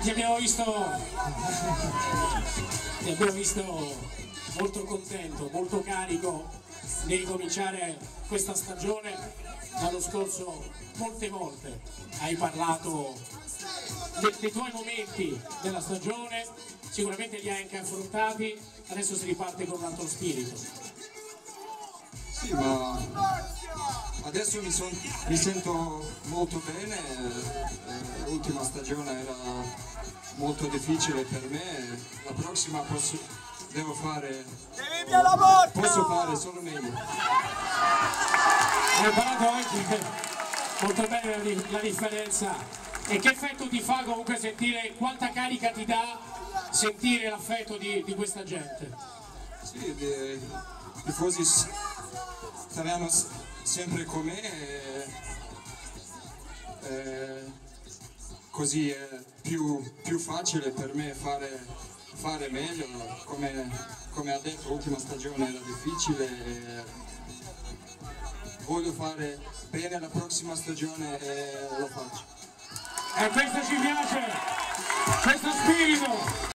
ti abbiamo visto molto contento, molto carico di ricominciare questa stagione. L'anno scorso molte volte hai parlato dei tuoi momenti della stagione, sicuramente li hai anche affrontati, adesso si riparte con un altro spirito. Sì, ma adesso mi sento molto bene, l'ultima stagione era molto difficile per me, la prossima posso fare solo meglio. Hai parlato anche molto bene la differenza, e che effetto ti fa comunque sentire, quanta carica ti dà sentire l'affetto di questa gente? Sì, i tifosi saranno sempre con me, così è più facile per me fare meglio. Come ha detto, l'ultima stagione era difficile, voglio fare bene la prossima stagione e lo faccio. E questo ci piace, questo spirito!